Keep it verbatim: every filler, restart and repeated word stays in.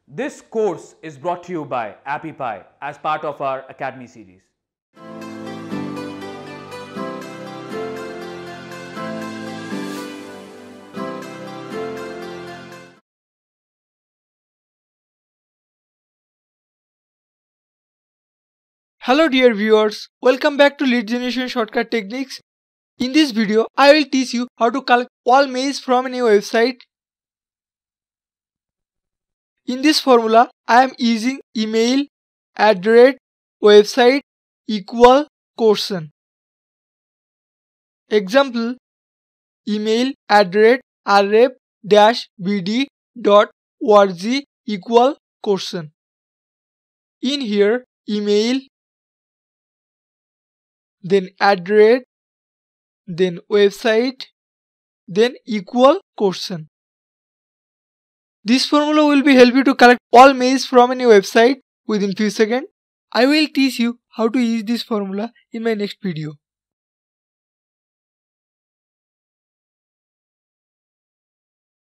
This course is brought to you by AppyPie as part of our Academy series. Hello dear viewers, welcome back to Lead Generation Shortcut Techniques. In this video, I will teach you how to collect all mails from any website. In this formula, I am using email, at the rate, website, equal, quotient. Example, email at the rate rrep dash bd dot org equal quotient. In here, email, then at the rate, then website, then equal quotient. This formula will be help you to collect all mails from any website within few seconds. I will teach you how to use this formula in my next video.